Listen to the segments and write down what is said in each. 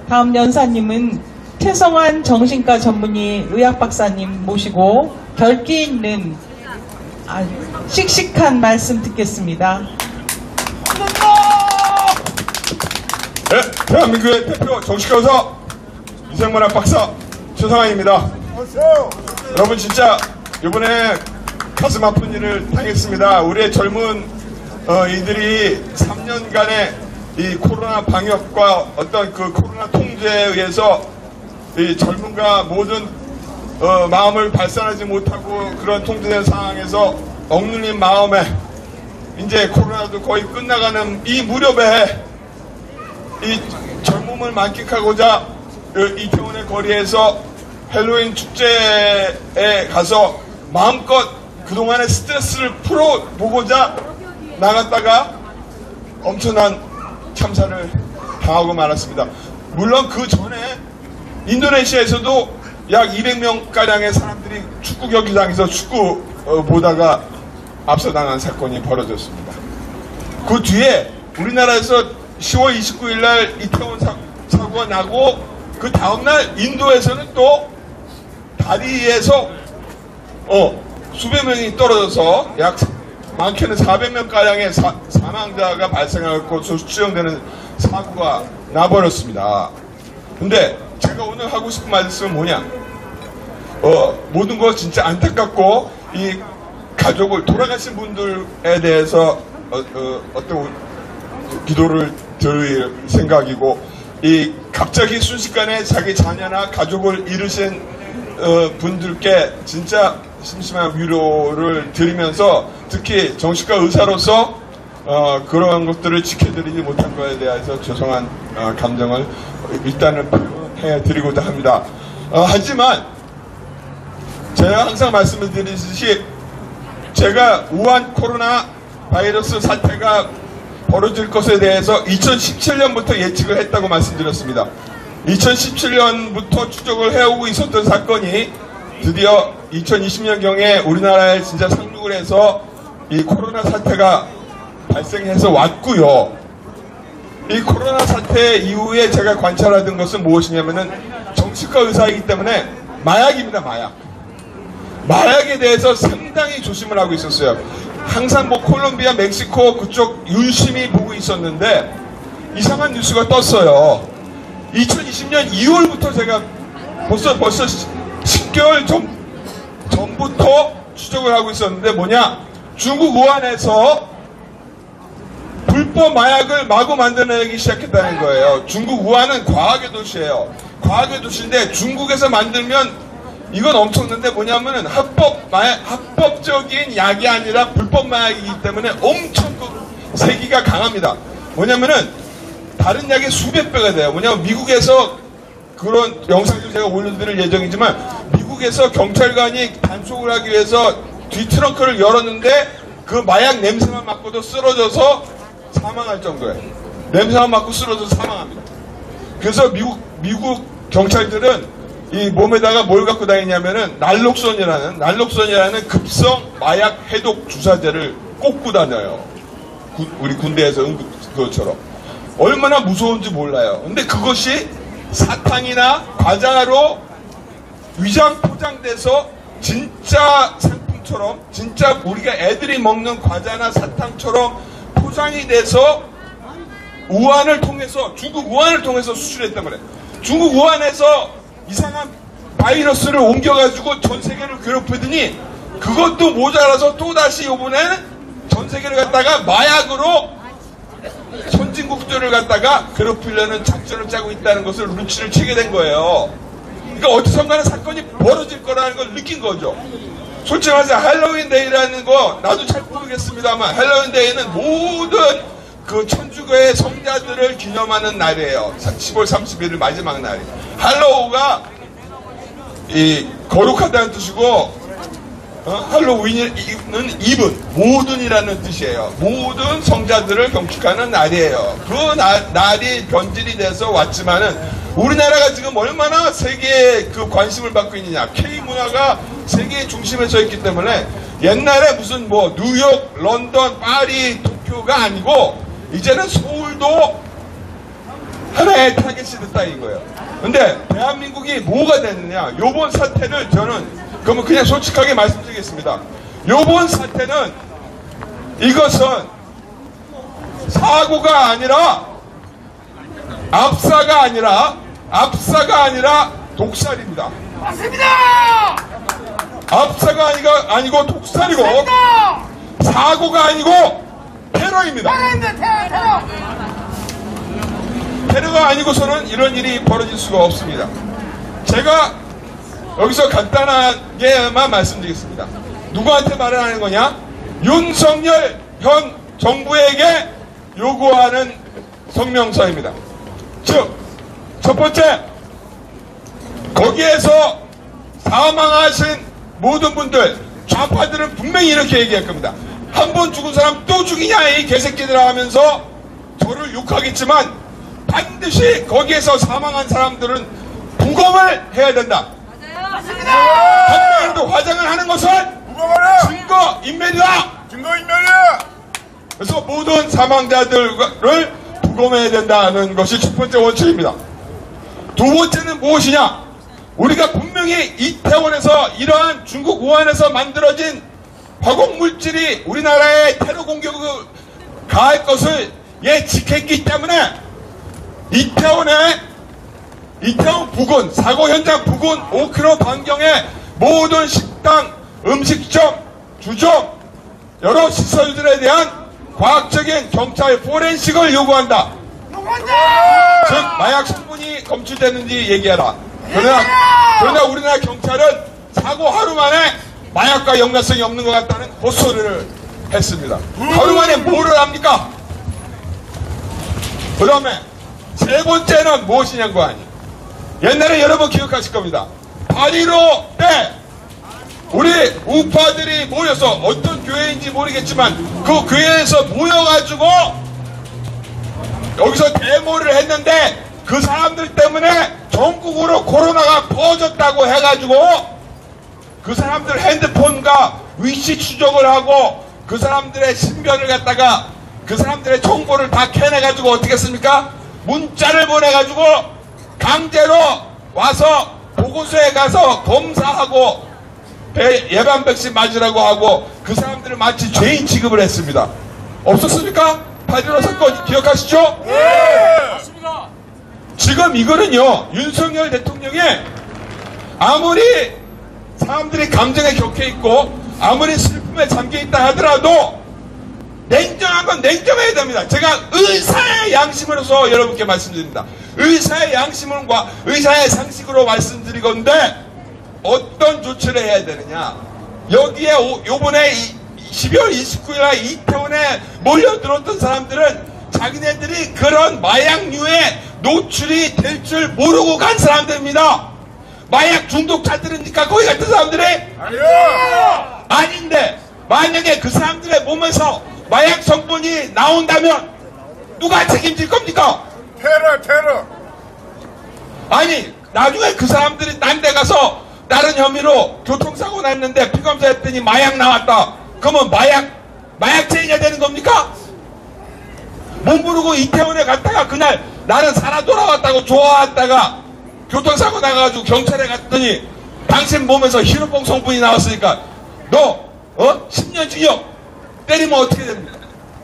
다음 연사님은 최성환 정신과 전문의 의학박사님 모시고 결기 있는 씩씩한 말씀 듣겠습니다. 네, 대한민국의 대표 정신과 의사 이생문학 박사 최성환입니다. 여러분 진짜 이번에 가슴 아픈 일을 당했습니다. 우리의 젊은 이들이 3년간의 이 코로나 방역과 어떤 그 코로나 통제에 의해서 이 젊은가 모든 마음을 발산하지 못하고 그런 통제된 상황에서 억눌린 마음에 이제 코로나도 거의 끝나가는 이 무렵에 이 젊음을 만끽하고자 이태원의 거리에서 헬로윈 축제에 가서 마음껏 그동안의 스트레스를 풀어보고자 나갔다가 엄청난 참사를 당하고 말았습니다. 물론 그 전에 인도네시아에서도 약 200명가량의 사람들이 축구 경기장에서 축구 보다가 압사당한 사건이 벌어졌습니다. 그 뒤에 우리나라에서 10월 29일 날 이태원 사고가 나고 그 다음날 인도에서는 또 다리에서 수백 명이 떨어져서 약 많게는 400명가량의 사망자가 발생하고 추정되는 사고가 나버렸습니다. 근데 제가 오늘 하고 싶은 말씀은 뭐냐, 모든 거 진짜 안타깝고 이 가족을 돌아가신 분들에 대해서 어떤 기도를 드릴 생각이고, 이 갑자기 순식간에 자기 자녀나 가족을 잃으신 분들께 진짜 심심한 위로를 드리면서 특히 정신과 의사로서 그런 것들을 지켜드리지 못한 것에 대해서 죄송한 감정을 일단은 표현해드리고자 합니다. 하지만 제가 항상 말씀을 드리듯이 제가 우한 코로나 바이러스 사태가 벌어질 것에 대해서 2017년부터 예측을 했다고 말씀드렸습니다. 2017년부터 추적을 해오고 있었던 사건이 드디어 2020년경에 우리나라에 진짜 상륙을 해서 이 코로나 사태가 발생해서 왔고요. 이 코로나 사태 이후에 제가 관찰하던 것은 무엇이냐면은 정신과 의사이기 때문에 마약입니다. 마약에 대해서 상당히 조심을 하고 있었어요. 항상 뭐 콜롬비아, 멕시코 그쪽 유심히 보고 있었는데 이상한 뉴스가 떴어요. 2020년 2월부터 제가 벌써 10개월 전부터 추적을 하고 있었는데 뭐냐, 중국 우한에서 불법 마약을 마구 만들어내기 시작했다는 거예요. 중국 우한은 과학의 도시예요. 과학의 도시인데 중국에서 만들면 이건 엄청난데 뭐냐면은 합법적인 약이 아니라 불법 마약이기 때문에 엄청 세기가 강합니다. 뭐냐면은 다른 약의 수백 배가 돼요. 뭐냐면 미국에서 그런 영상도 제가 올려드릴 예정이지만 미국에서 경찰관이 단속을 하기 위해서 뒤 트렁크를 열었는데 그 마약 냄새만 맡고도 쓰러져서 사망할 정도예요. 냄새만 맡고 쓰러져서 사망합니다. 그래서 미국 경찰들은 이 몸에다가 뭘 갖고 다니냐면은 날록선이라는 급성 마약 해독 주사제를 꽂고 다녀요. 우리 군대에서 그것처럼. 얼마나 무서운지 몰라요. 근데 그것이 사탕이나 과자로 위장 포장돼서 진짜 상품처럼, 진짜 우리가 애들이 먹는 과자나 사탕처럼 포장이 돼서 중국 우한을 통해서 수출했단 말이에요. 중국 우한에서 이상한 바이러스를 옮겨가지고 전 세계를 괴롭히더니 그것도 모자라서 또다시 이번에는 전 세계를 갖다가 마약으로 선진국들을 갖다가 괴롭히려는 작전을 짜고 있다는 것을 눈치를 채게 된 거예요. 그러니까 어디선가는 사건이 벌어질 거라는 걸 느낀 거죠. 솔직히 말해서 할로윈 데이라는 거 나도 잘 모르겠습니다만 할로윈 데이는 모든 그 천주교의 성자들을 기념하는 날이에요. 10월 31일 마지막 날이에요. 할로우가 이 거룩하다는 뜻이고 할로윈은 입은 모든이라는 뜻이에요. 모든 성자들을 경축하는 날이에요. 그 날이 변질이 돼서 왔지만은 우리나라가 지금 얼마나 세계에 그 관심을 받고 있느냐. K문화가 세계의 중심에 서 있기 때문에 옛날에 무슨 뭐 뉴욕, 런던, 파리, 도쿄가 아니고 이제는 서울도 하나의 타겟이 됐다 이거예요. 근데 대한민국이 뭐가 됐느냐? 요번 사태를 저는 그러면 그냥 솔직하게 말씀드리겠습니다. 요번 사태는 이것은 사고가 아니라 압사가 아니라 독살입니다. 맞습니다. 압사가 아니고 독살이고 사고가 아니고 테러입니다. 테러가 아니고서는 이런 일이 벌어질 수가 없습니다. 제가 여기서 간단하게만 말씀드리겠습니다. 누구한테 말을 하는 거냐? 윤석열 현 정부에게 요구하는 성명서입니다. 즉, 첫 번째, 거기에서 사망하신 모든 분들, 좌파들은 분명히 이렇게 얘기할 겁니다. 한 번 죽은 사람 또 죽이냐 이 개새끼들아 하면서 저를 욕하겠지만 반드시 거기에서 사망한 사람들은 부검을 해야 된다. 맞습니다. 한명이라도 화장을 하는 것은 증거인멸이다. 증거인멸이야. 그래서 모든 사망자들을 부검해야 된다는 것이 첫 번째 원칙입니다. 두 번째는 무엇이냐? 우리가 분명히 이태원에서 이러한 중국 우한에서 만들어진 화공물질이 우리나라에 테러 공격을 가할 것을 예측했기 때문에 이태원 부근, 사고 현장 부근 5km 반경의 모든 식당, 음식점, 주점, 여러 시설들에 대한 과학적인 경찰 포렌식을 요구한다. 즉 마약 성분이 검출됐는지 얘기하라. 그러나 우리나라 경찰은 사고 하루 만에 마약과 연관성이 없는 것 같다는 헛소리를 했습니다. 하루 만에 뭐를 합니까? 그 다음에 세 번째는 무엇이냐고 하니, 옛날에 여러분 기억하실 겁니다. 8.15 때 우리 우파들이 모여서 어떤 교회인지 모르겠지만 그 교회에서 모여가지고 여기서 데모를 했는데 그 사람들 때문에 전국으로 코로나가 퍼졌다고 해가지고 그 사람들 핸드폰과 위치 추적을 하고 그 사람들의 신변을 갖다가 그 사람들의 정보를 다 캐내가지고 어떻게 했습니까? 문자를 보내가지고 강제로 와서 보건소에 가서 검사하고 예방 백신 맞으라고 하고 그 사람들을 마치 죄인 취급을 했습니다. 없었습니까? 8.15 사건 기억하시죠? 네. 맞습니다. 지금 이거는요, 윤석열 대통령이 아무리 사람들이 감정에 격해 있고 아무리 슬픔에 잠겨 있다 하더라도 냉정한 건 냉정해야 됩니다. 제가 의사의 양심으로서 여러분께 말씀드립니다. 의사의 양심과 의사의 상식으로 말씀드리건데 어떤 조치를 해야 되느냐. 여기에 요번에 12월 29일날 이태원에 몰려들었던 사람들은 자기네들이 그런 마약류에 노출이 될 줄 모르고 간 사람들입니다. 마약 중독자들이니까 거기 같은 사람들이 아니요. 아닌데 만약에 그 사람들의 몸에서 마약 성분이 나온다면 누가 책임질 겁니까? 테러. 아니 나중에 그 사람들이 딴 데 가서 다른 혐의로 교통사고 났는데 피검사했더니 마약 나왔다. 그러면 마약죄인이 되는 겁니까? 못 모르고 이태원에 갔다가 그날 나는 살아 돌아왔다고 좋아했다가 교통사고 나가지고 경찰에 갔더니 당신 몸에서 히로뽕 성분이 나왔으니까 너 10년 징역 때리면 어떻게 됩니까?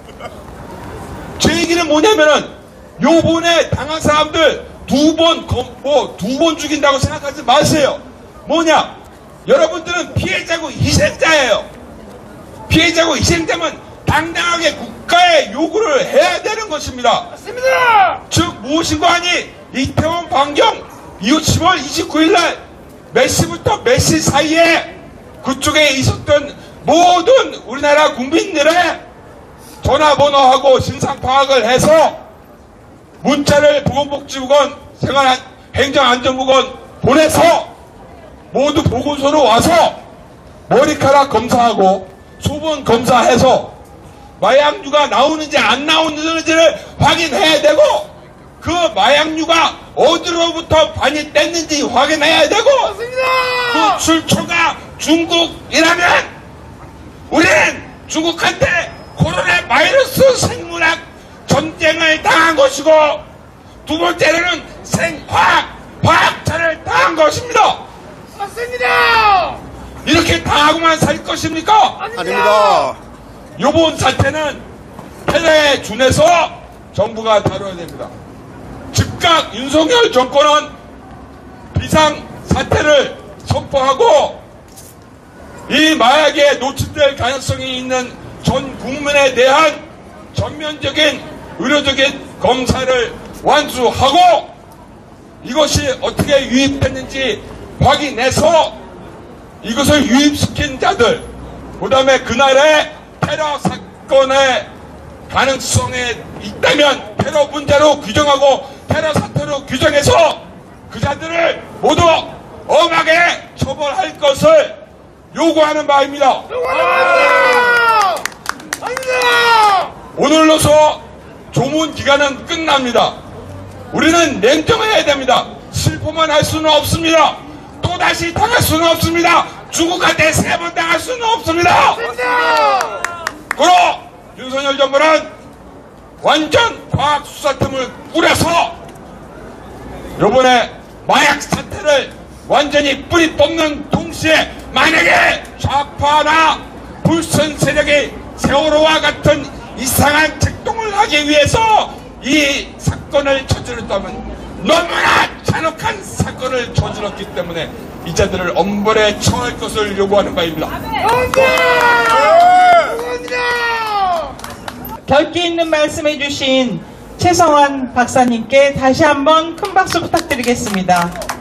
제 얘기는 뭐냐면은 요번에 당한 사람들 두 번 죽인다고 생각하지 마세요. 뭐냐? 여러분들은 피해자고 희생자예요. 피해자고 희생자면 당당하게 국가에 요구를 해야 되는 것입니다. 맞습니다. 즉 무엇인고 하니 이태원 반경 10월 29일날 몇 시부터 몇 시 사이에 그쪽에 있었던 모든 우리나라 국민들의 전화번호하고 신상 파악을 해서 문자를 보건복지부건 행정안전부건 보내서 모두 보건소로 와서 머리카락 검사하고 소변 검사해서 마약류가 나오는지 안 나오는지를 확인해야 되고 그 마약류가 어디로부터 반입됐는지 확인해야 되고 그 출처가 중국이라면 우리는 중국한테 코로나 바이러스 생물학 전쟁을 당한 것이고 두 번째로는 과학자를 당한 것입니다. 맞습니다. 이렇게 당하고만 살 것입니까? 아닙니다. 이번 사태는 패배에 준해서 정부가 다뤄야 됩니다. 즉각 윤석열 정권은 비상사태를 선포하고 이 마약에 노출될 가능성이 있는 전 국민에 대한 전면적인 의료적인 검사를 완수하고 이것이 어떻게 유입됐는지 확인해서 이것을 유입시킨 자들, 그 다음에 그날의 테러 사건의 가능성에 있다면 테러 문제로 규정하고 테러 사태로 규정해서 그 자들을 모두 엄하게 처벌할 것을 요구하는 바입니다. 오늘로서 조문 기간은 끝납니다. 우리는 냉정해야 됩니다. 슬퍼만 할 수는 없습니다. 또다시 당할 수는 없습니다. 중국한테 3번 당할 수는 없습니다. 그럼 윤석열 정부는 완전 과학수사팀을 꾸려서 요번에 마약 사태를 완전히 뿌리 뽑는 동시에 만약에 좌파나 불선 세력이 세월호와 같은 이상한 작동을 하기 위해서 이 사건을 저질렀다면 너무나 잔혹한 사건을 저질렀기 때문에 이 자들을 엄벌에 처할 것을 요구하는 바입니다. 결기 있는 말씀해 주신 최성환 박사님께 다시 한번 큰 박수 부탁드리겠습니다.